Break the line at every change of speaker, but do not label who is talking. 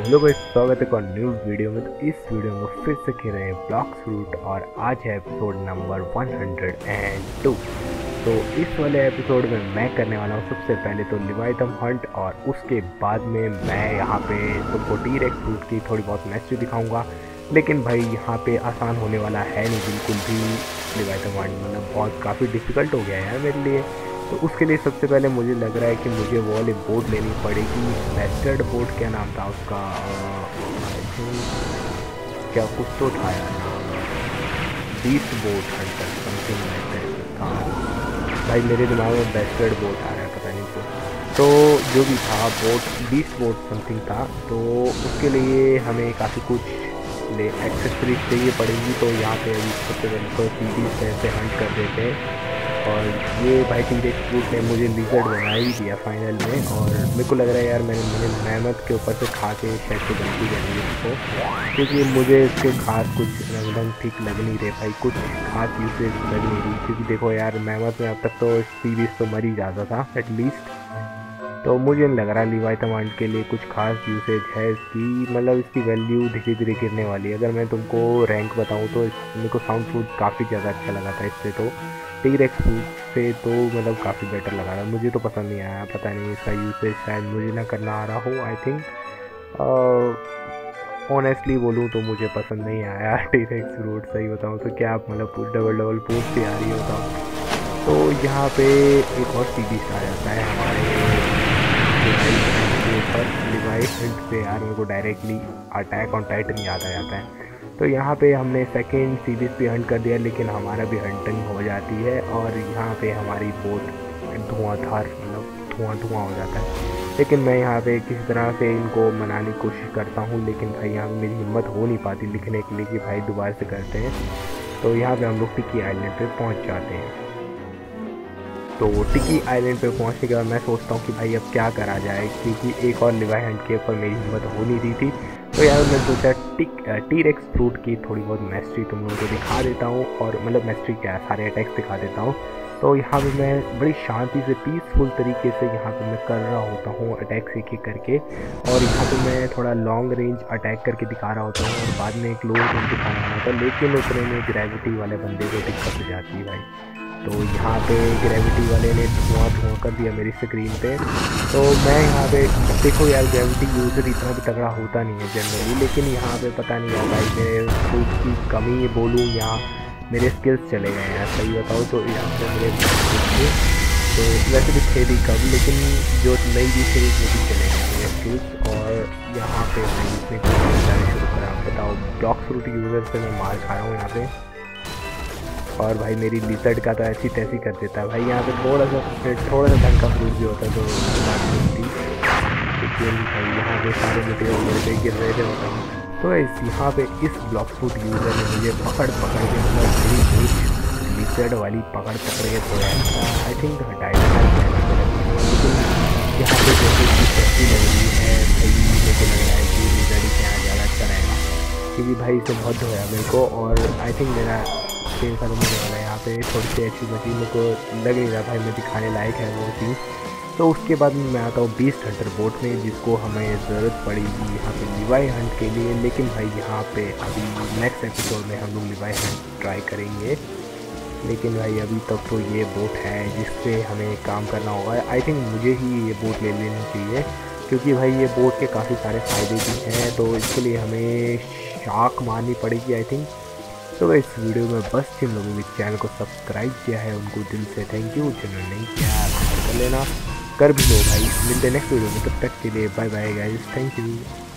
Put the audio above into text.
Hello guys, स्वागत है एक और न्यू वीडियो में। तो इस वीडियो में फिर से खेल रहे हैं ब्लॉक्स रूट और आज है एपिसोड नंबर 102। तो इस वाले एपिसोड में मैं करने वाला हूँ सबसे पहले तो लिवाइथम हंट, और उसके बाद में मैं यहाँ पे तुमको टी-रेक्स रूट की थोड़ी बहुत मैस्ट्री दिखाऊंगा। लेकिन भाई यहाँ पे आसान होने वाला है नहीं बिल्कुल भी। लिवाइथम हंट मतलब बहुत काफ़ी डिफ़िकल्ट हो गया है मेरे लिए। तो उसके लिए सबसे पहले मुझे लग रहा है कि मुझे वो वाली बोट लेनी पड़ेगी। बेस्टर्ड बोट, क्या नाम था उसका, क्या कुछ तो था यार, beast boat hunter something like that था भाई। मेरे दिमाग में बेस्टर्ड बोट आ रहा है, पता नहीं क्यों। तो जो भी था बोट, बीस्ट बोट समथिंग था। तो उसके लिए हमें काफ़ी कुछ एक्सेसरीज चाहिए पड़ेगी। तो यहाँ पे अभी सबसे पहले तो सीरीज से हंट कर देते हैं। और ये भाई टी-रेक्स रूट ने मुझे लिजर्ड बना ही दिया फाइनल में। और मेरे को लग रहा है यार मैंने मेहनत के ऊपर से खा के शायद से गलती कर दी उसको, क्योंकि मुझे इसके खास कुछ रंग ठीक लग नहीं रहे भाई, कुछ खास यूसेज लग नहीं रही। क्योंकि देखो यार मेहनत में अब तक तो सीरीज तो मर ही जाता था एटलीस्ट। तो मुझे नहीं लग रहा लिवाइथम हंट के लिए कुछ खास यूसेज है इसकी। मतलब इसकी वैल्यू धीरे धीरे गिरने वाली है। अगर मैं तुमको रैंक बताऊं तो मेरे को साउंड फ्रूट काफ़ी ज़्यादा अच्छा लगा था इससे। तो टी-रेक्स से तो मतलब काफ़ी बेटर लगा था मुझे। तो पसंद नहीं आया, पता नहीं इसका यूसेज शायद मुझे ना करना आ रहा हो। आई थिंक ऑनेस्टली बोलूँ तो मुझे पसंद नहीं आया टी-रेक्स रूट। सही बताऊँ तो क्या आप मतलब डबल पोस्ट ही आ रही होता। तो यहाँ पे एक और सीरीज आ जाता है हमारे ऊपर लिवाइथम से। यार मेरे को डायरेक्टली अटैक ऑन टाइटन याद आ जाता है। तो यहाँ पे हमने सेकेंड सीरीज पे हंट कर दिया, लेकिन हमारा भी हंटिंग हो जाती है। और यहाँ पे हमारी बोट धुआंधार मतलब धुआं हो जाता है। लेकिन मैं यहाँ पे किसी तरह से इनको मनाने की कोशिश करता हूँ, लेकिन भाई यहाँ मेरी हिम्मत हो नहीं पाती लिखने के लिए कि भाई दोबारा से करते हैं। तो यहाँ पे हम लोग टिकी आइलैंड पे पहुँच जाते हैं। तो टिकी आइलैंड पे पहुँचने के बाद मैं सोचता हूँ कि भाई अब क्या करा जाए, क्योंकि एक और लिवाई हंट के ऊपर मेरी हिम्मत हो नहीं रही थी। तो यार मैंने सोचा टी-रेक्स फ्रूट की थोड़ी बहुत मैस्ट्री तुम लोगों को दिखा देता हूँ। और मतलब मैस्ट्री क्या है, सारे अटैक्स दिखा देता हूँ। तो यहाँ पे मैं बड़ी शांति से पीसफुल तरीके से यहाँ पे मैं कर रहा होता हूँ अटैक्स एक एक करके। और यहाँ पे मैं थोड़ा लॉन्ग रेंज अटैक करके दिखा रहा होता हूँ और बाद में एक क्लोज रेंज दिखा रहा होता है। लेकिन उतने में ग्रेविटी वाले बंदे को दिक्कत हो जाती है भाई। तो यहाँ पे ग्रेविटी वाले ने धुआं कर दिया मेरी स्क्रीन पे। तो मैं यहाँ पे देखो यार, ग्रेविटी यूजर इतना भी तगड़ा होता नहीं है जनरली। लेकिन यहाँ पे पता नहीं है भाई, मेरे फ्रूट की कमी बोलूँ या मेरे स्किल्स चले गए हैं सही बताओ तो। यहाँ पे मेरे तो वैसे भी थे भी कम, लेकिन जो नई भी सीरीज में भी चले गए मेरे स्किल्स। और यहाँ पे मैं इसमें शुरू करा। बताओ ब्लॉक्स रूट यूज़र से मैं मार खा रहा हूँ यहाँ पे। और भाई मेरी लिजर्ड का तो ऐसी तैसी कर देता है भाई। यहाँ पे थोड़ा सा ढंग का फ्रूट भी होता है तो बात नहीं थी। लेकिन भाई यहाँ पे सारे मटेरियल मेरे पे गिर रहे थे होता है। तो यहाँ पे इस ब्लॉक्स रूट यूज़र ने मुझे पकड़ के मतलब मेरी लिजर्ड वाली पकड़ के थोड़ा आई थिंक हटाया। लेकिन यहाँ पे जैसे कि सस्ती लग रही है भाई, मेरे को लग रहा है कि लिजर्ड ही यहाँ ज़्यादा अच्छा रहेगा, क्योंकि भाई इसे बहुत होया मेरे को। और आई थिंक मेरा खेल खत्म होने वाला है। यहाँ पे थोड़ी सी ऐसी मशीन मेरे को लग नहीं रहा भाई मैं दिखाने लायक है वो चीज़। तो उसके बाद मैं आता हूँ बीस्ट हंटर बोट में, जिसको हमें ज़रूरत पड़ेगी यहाँ पे लिवाई हंट के लिए। लेकिन भाई यहाँ पे अभी नेक्स्ट एपिसोड में हम लोग लिवाई हंट ट्राई करेंगे। लेकिन भाई अभी तक तो ये बोट है जिससे हमें काम करना होगा। आई थिंक मुझे ही ये बोट ले लेनी चाहिए, क्योंकि भाई ये बोट के काफ़ी सारे फ़ायदे भी हैं। तो इसके लिए हमें शार्क मारनी पड़ेगी आई थिंक। तो इस वीडियो में बस जिन लोगों ने चैनल को सब्सक्राइब किया है उनको दिल से थैंक यू। जिन्होंने नहीं किया कर लेना, कर भी लो भाई। मिलते नेक्स्ट वीडियो में, तब तक के लिए bye bye guys, thank you.